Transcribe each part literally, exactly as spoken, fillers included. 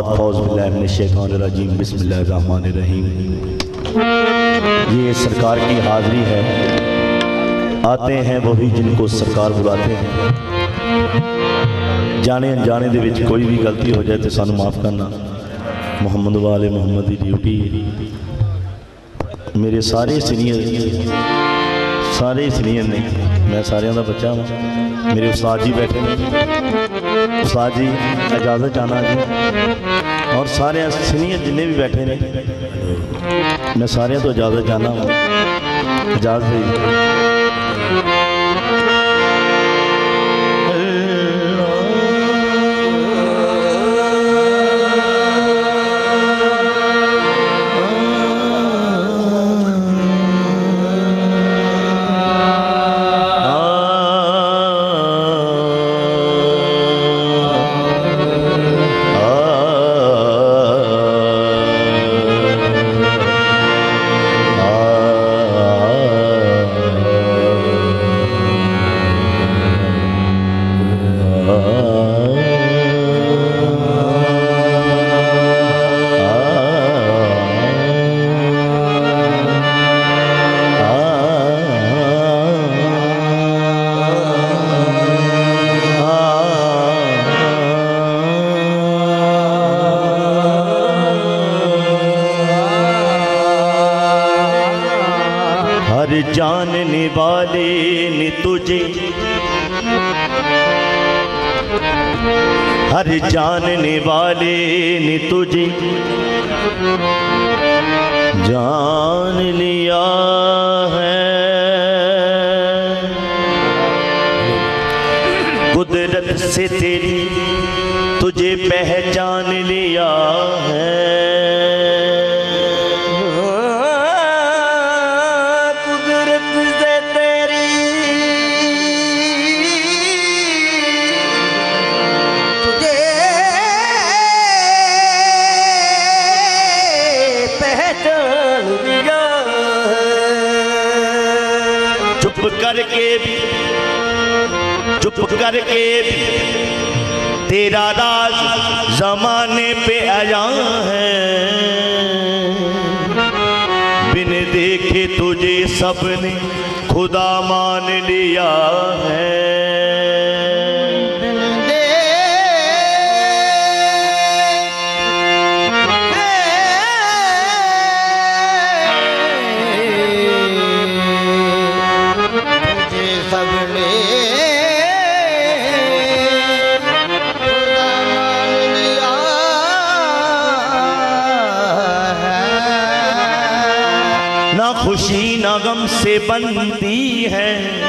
बाद फौज़-बिल्लाहि-मिनश-शैतानिर-रजीम बिस्मिल्लाहिर्रहमानिर्रहीम। ये सरकार की हाज़िरी है। आते हैं वही जिनको सरकार बुलाते हैं। जाने अनजाने दे विच कोई भी गलती हो जाए तो सानू माफ़ करना। मुहम्मद वाले मुहम्मद की ड्यूटी। मेरे सारे सीनियर सारे सीनियर ने, मैं सारे का बच्चा हाँ। मेरे उस्ताद जी बैठे हैं, उस्ताद जी इजाज़त चाहना जी, और सारे सीनियर जिन्हें भी बैठे ने मैं सारे तो इजाज़त चाहना हूँ। इजाज़त दी। जानने वाले ने तुझे, हर जानने वाले ने तुझे जान लिया है। कुदरत से तेरी तुझे पहचान लिया है। चुप करके भी चुप करके भी तेरा राज जमाने पे आया है। बिन देखे तुझे सबने खुदा मान लिया है। ना खुशी ना गम से बनती है,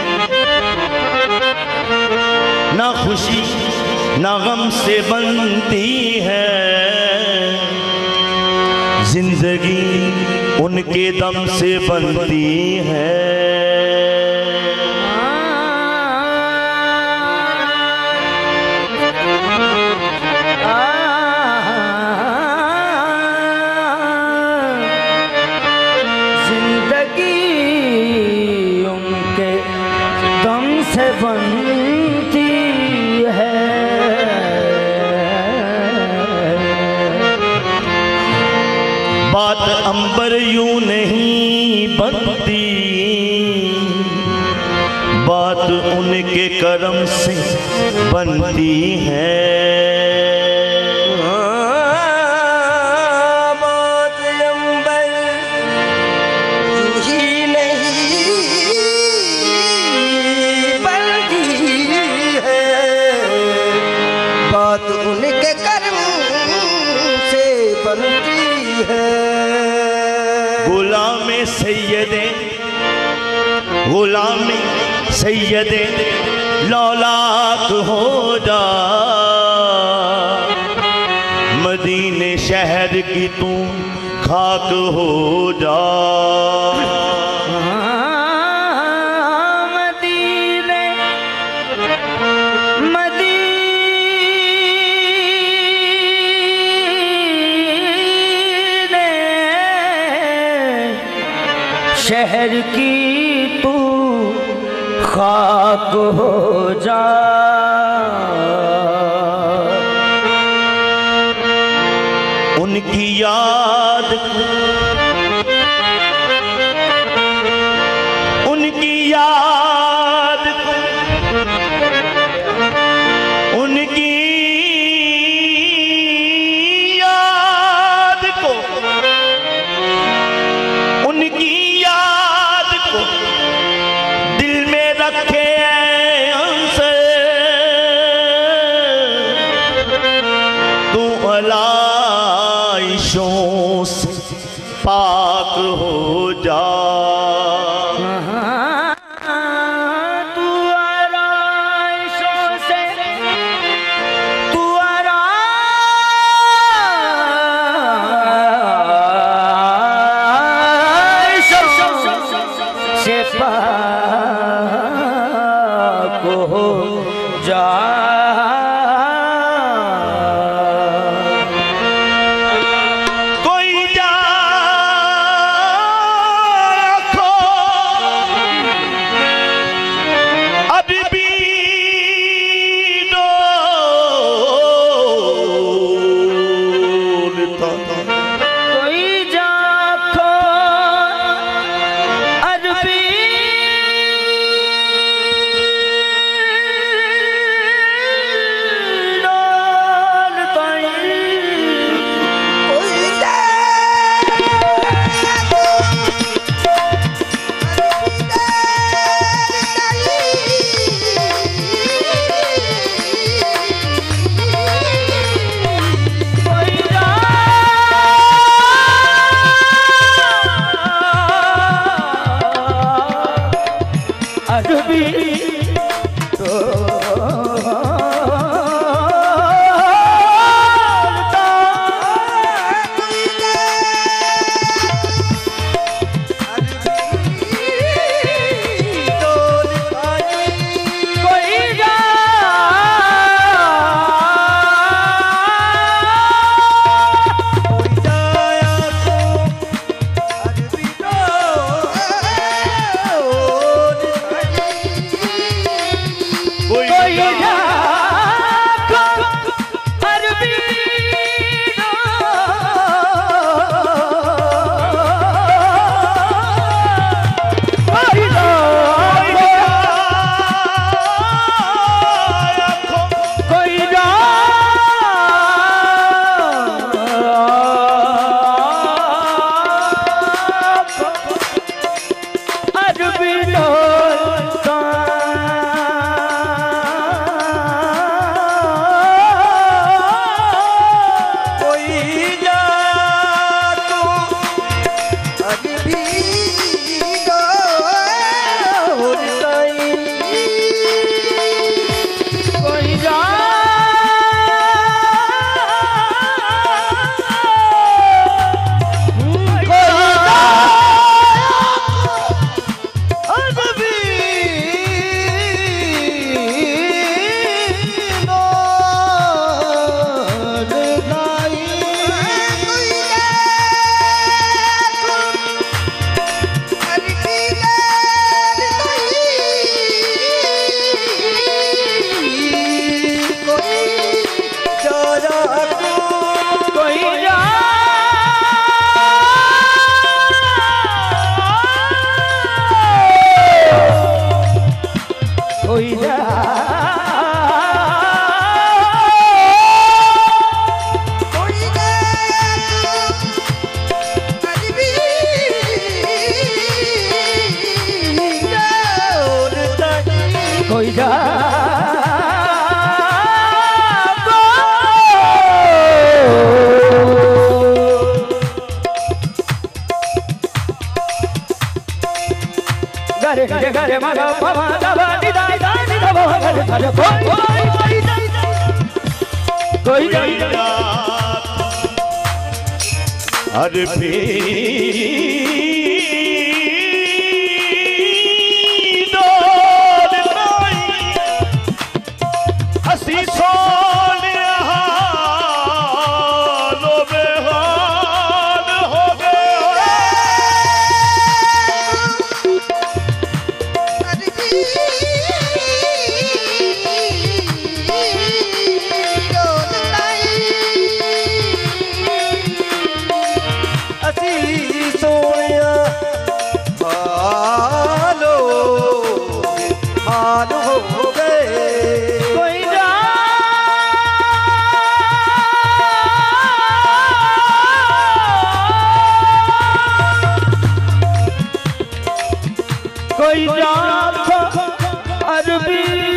ना खुशी ना गम से बनती है। जिंदगी उनके दम से बनती है। से बनती है। बात अंबर यूं नहीं बनती, बात उनके करम से बनती है। उनके कर्म से बनती है। गुलामे सैयदे गुलामे सैयदे लौलाक हो जा। मदीने शहर की तू खाक हो जा। शहर की तू खाक हो जा। याद को, उनकी याद को, उनकी याद को, उनकी याद को दिल में रखे हमसे तू अलाइशों से पाक हो जा। अरे भी दौड़ नहीं हसी सोने हालो बेहाल हो गए। कोई जात अरबी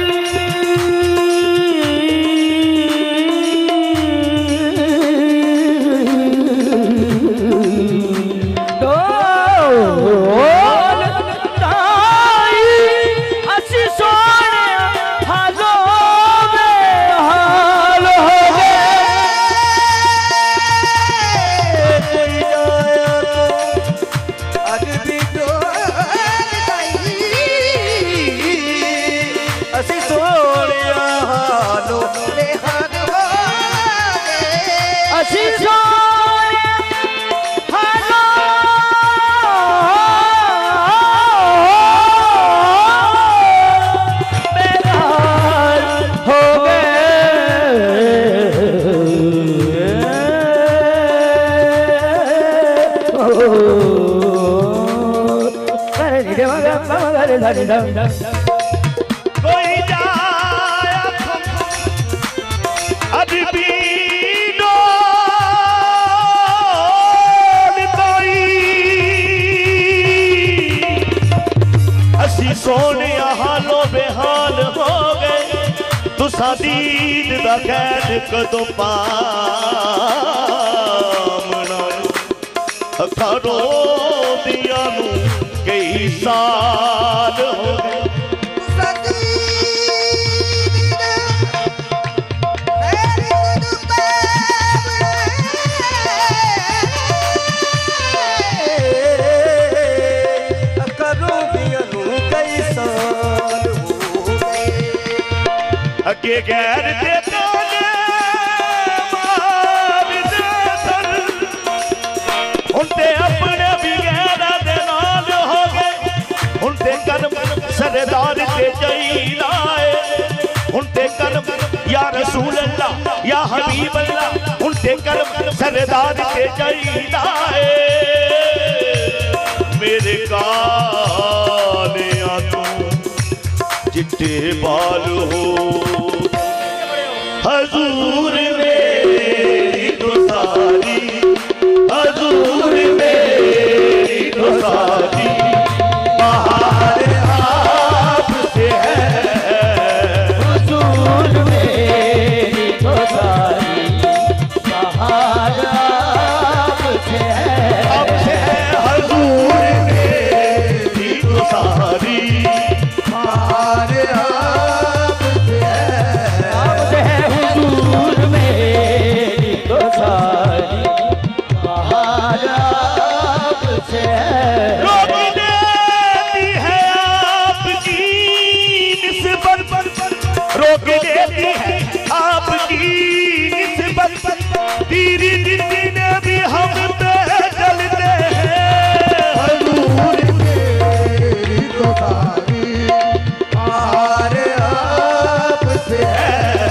कोई जाया अदबी डोल कोई असी सोने हालो बेहाल हो गए तुसा दीद दा कैद कदों पामना अखारो दिया नू कई साल हो गए अगे गैर दे ताने मार दे सन उनते अपने भी गैरा दे नाल हो गए उनते कर्म सरदार ते जईलाए उनते कर्म या रसूल अल्लाह या हबीब अल्लाह उनते कर्म सरदार ते जईलाए मेरे काले आंखों चिट्टे बाल हो हजूर मेरी तो सारी हजूर मेरी तो सारी बाहर आपसे है हुजूर मेरी तो सारी बाहर आपसे है आपसे है हजूर मेरी तो सारी बाहर आपसे है आपसे है हुजूर मेरी तो सारी बाहर आपसे है रोक देती है आपकी निस्बत रोक देती है आपकी निस्बत तेरी जिंदगी ने भी हम पे चलते हैं हजूर मेरी तो सारी बाहर आपसे है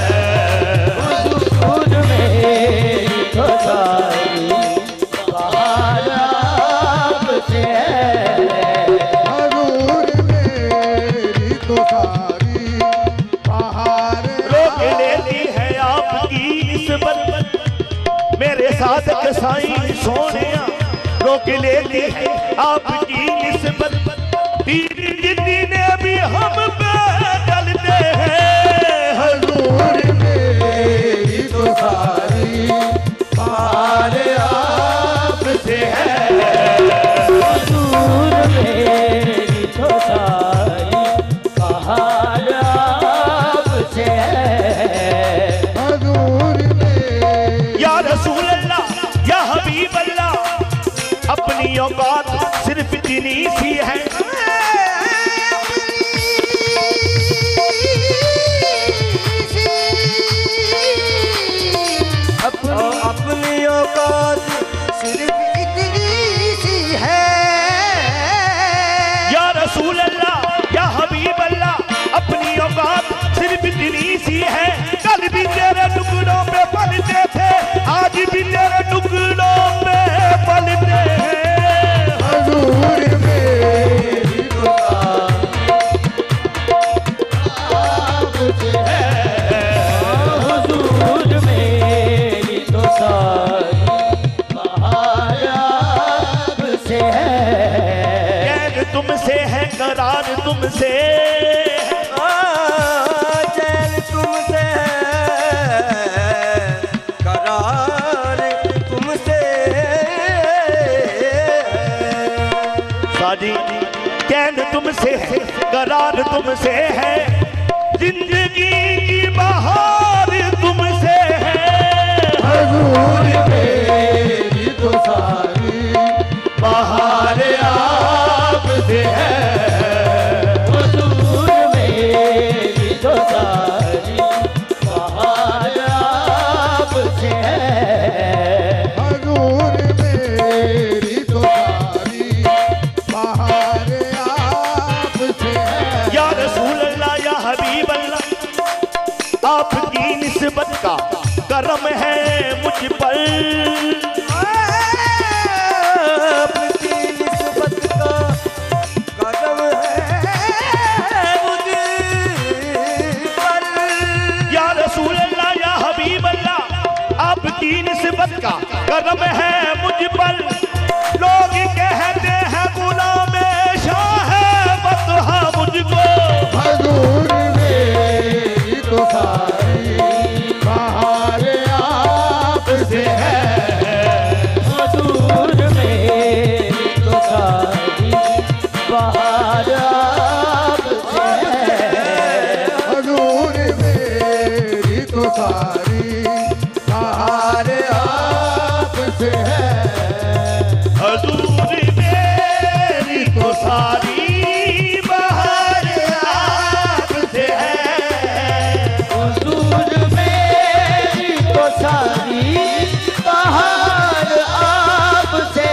हुजूर मेरी तो सारी बाहर आपसे है हजूर मेरी तो सारी बाहर रोक लेती है आपकी निस्बत मेरे साथ कसाई सोनिया रोक लेती है आपकी निस्बत तेरी जिंदगी ने भी हम पे चलते हैं हजूर मेरी तो सारी बाहर आपसे है हुजूर मेरी तो सारी बाहर आपसे है हजूर मेरी या रसूल अल्लाह या हबीब अल्लाह अपनी औकात सिर्फ इतनी सी है अपनी औकात सिर्फ इतनी सी है या रसूल अल्लाह या हबीब अल्लाह अपनी औकात सिर्फ इतनी सी है कल भी तेरे टुकड़ों पे पलते थे आज भी तेरे टुकड़ों पे पलते हैं हजूर मेरी तो आपसे है हुजूर मेरी तो सारी बाहर आपसे है तुमसे है करार तुमसे चैन तुमसे है करार तुमसे साजी चैन तुमसे है करार तुमसे है जिंदगी की बहार तुमसे है हजूर मेरी तो सारी बहार आपसे है हुजूर मेरी तो सारी बहार आपसे है हजूर मेरी तो सारी बहार आपसे है या रसूल अल्लाह या हबीब अल्लाह आपकी निस्बत का करम है मुझ पर आपकी निस्बत का कदम है मुझ पर या रसूल अल्लाह या हबीब अल्लाह आपकी निस्बत का करम है मुझ पर लोग कहते हैं गुलाम शाह है बतहा मुझको हजूर मेरी तो सारी बहार आपसे है हुजूर मेरी तो सारी बहार आपसे है हजूर मेरी तो सारी बहार आपसे है हजूर मेरी तो सारी बहार आपसे है हुजूर मेरी तो सारी बहार आपसे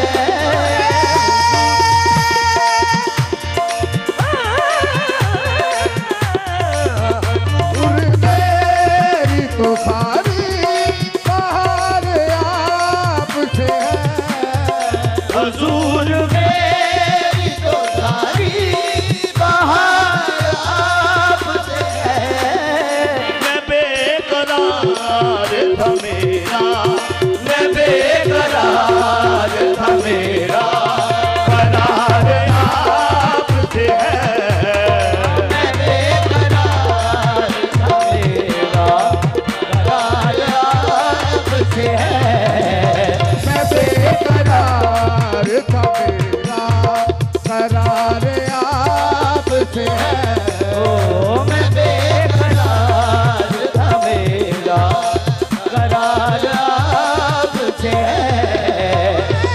हजूर मेरी तो सारी बहार आपसे है हजूर मेरी तो सारी बहार आपसे है मैं बेकरार था मेरा मैं बेकरार था मेरा करार आपसे है मैं बेकरार था मेरा करार आपसे है मैं बेकरार था मेरा करार आपसे है ओ मैं बेकरार था मेरा करार आपसे है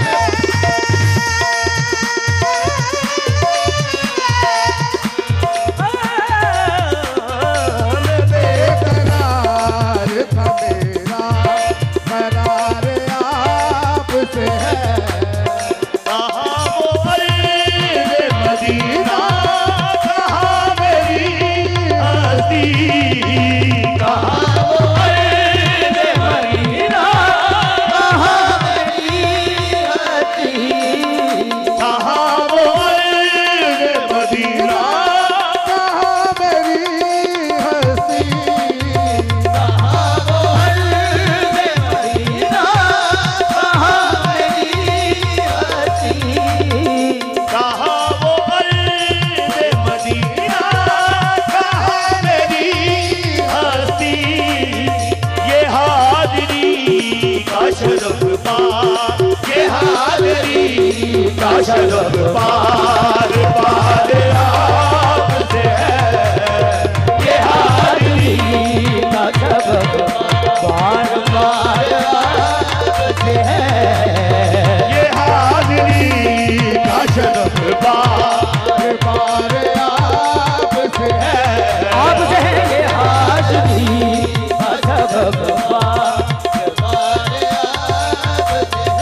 मैं बेकरार था मेरा करार आपसे है कहाँ वो अर्ज़ मदीना कहाँ मेरी हस्ती कहाँ वो अर्ज़ मदीना कहाँ मेरी हस्ती कहाँ वो अर्ज़ मदीना कहाँ मेरी हस्ती कहाँ वो अर्ज़ मदीना कहाँ मेरी हस्ती कहाँ वो अर्ज़ मदीना कहाँ मेरी हस्ती ये हाज़री का शरफ पार ये हाज़री का शरफ पार पार आपसे है ये हाज़री का सबक बार बार आपसे है ये हाज़री का शरफ पार बार आपसे है आपसे है ये हाज़री का सबक बार बार आपसे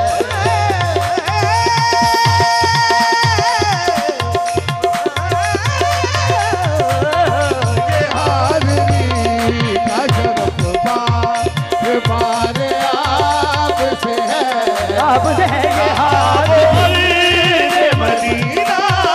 ये हाज़री का शरफ बार बार आपसे है आपसे है ये हाज़री अर्ज़ मदीना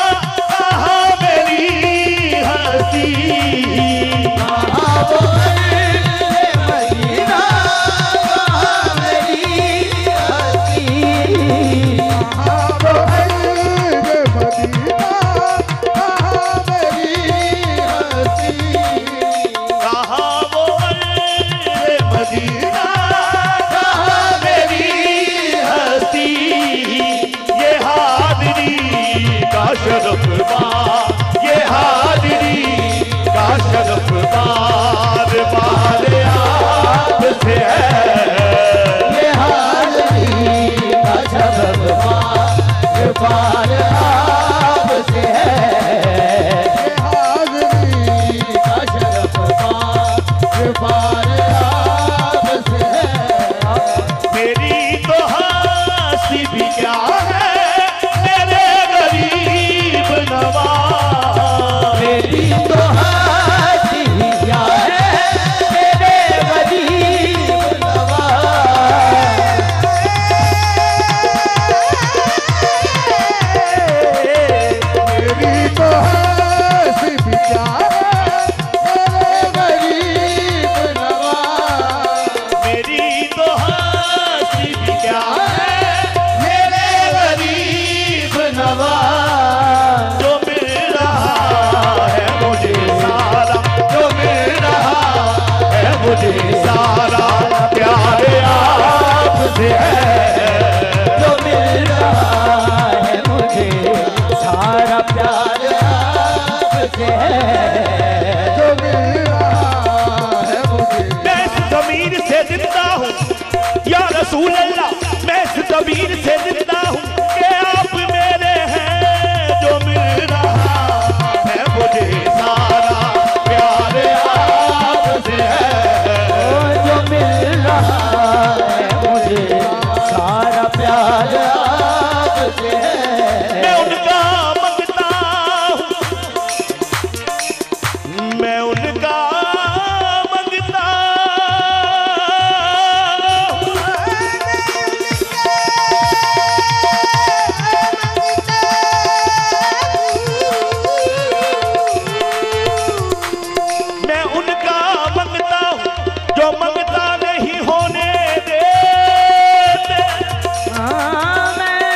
का शरफ बार, ये हाजिरी का शरफ बार बार आपसे है, ये हाजिरी का शरफ बार बार आपसे है, ये हाज़िरी का शरफ बार बार आपसे है। मेरी तो हंसी भी क्या है मेरे गरीब नवाज, मेरी तो हंसी क्या है मेरे गरीब नवाज, मेरी तो हंसी भी क्या है मेरे गरीब नवाज, मेरी तो हंसी भी क्या है मेरे गरीब नवाज, जो मिल रहा है मुझे सारा, जो मिल रहा है मुझे सारा प्यार आपसे है, जो मिल रहा है मुझे सारा प्यार आपसे है, जो मिल रहा है मुझे मैं इस ज़मीर से जिंदा हूँ या रसूल अल्लाह, मैं इस ज़मीर से जिंदा हूँ कि आप मेरे हैं, जो मिल रहा है मुझे सारा प्यार आपसे है, ओ जो मिल रहा है मुझे सारा प्यार आपसे है। मैं उनका मंगता हूँ, मैं उनका मंगता हूँ, मैं उनका मंगता हूँ जो मंगता नहीं होने देते, हाँ,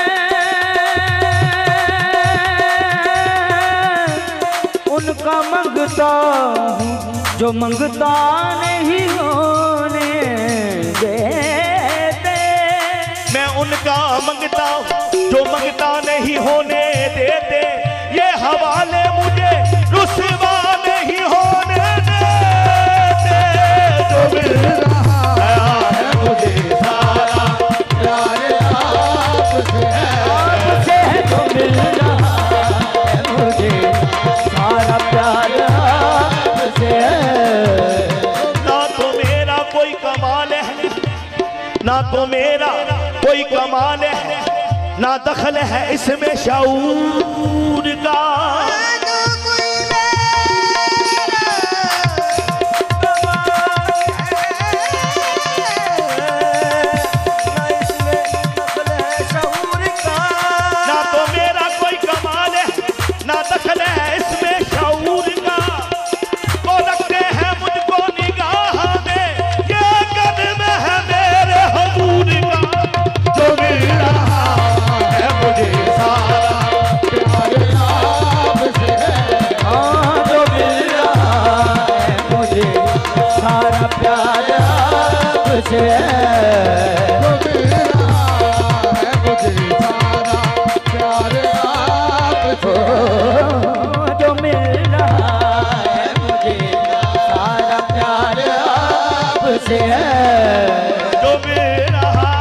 मैं उनका मंगता हूँ जो मंगता नहीं होने देते, मैं उनका मंगता हूँ जो मंगता नहीं होने देते, ये हवाले मुझे रुसवा नहीं होने देते, जो मिल रहा है मुझे सारा प्यार आपसे है, आपसे है जो मिल रहा है मुझे सारा प्यार आपसे है। ना तो मेरा कोई कमाल है, ना तो मेरा कोई कमाल है, ना दखल है इसमें शऊर का, ना तो मेरा कोई कमाल है, ना दखल है इसमें शऊर का, वो लगते हैं मुझको निगाह में ये कदम है मेरे हजूर का, जो मिल रहा है मुझे सारा प्यार आपसे है, हाँ, जो मिल रहा है मुझे सारा प्यार आपसे है। जो मिल रहा है मुझे सारा प्यार आपसे है, जो मिल रहा है मुझे सारा प्यार आपसे है, जो मिल रहा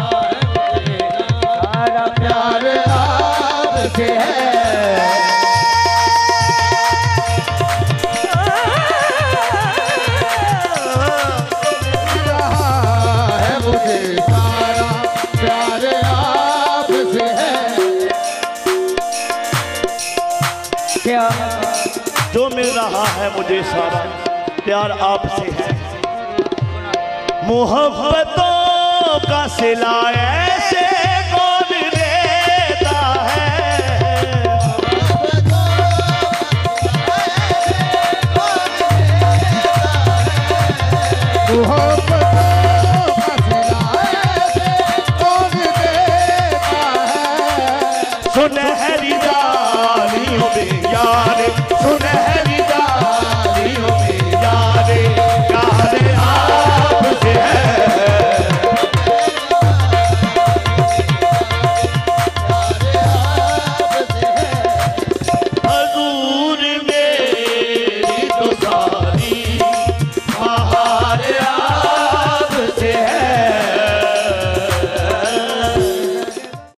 सारा प्यार आपसे है। मिल रहा है मुझे सारा प्यार आपसे है, क्या जो मिल रहा है मुझे सारा प्यार आपसे है, मोहब्बतों का सिला ऐसे कौन देता है, मोहब्बतों का सिला ऐसे कौन देता है, सुनहरी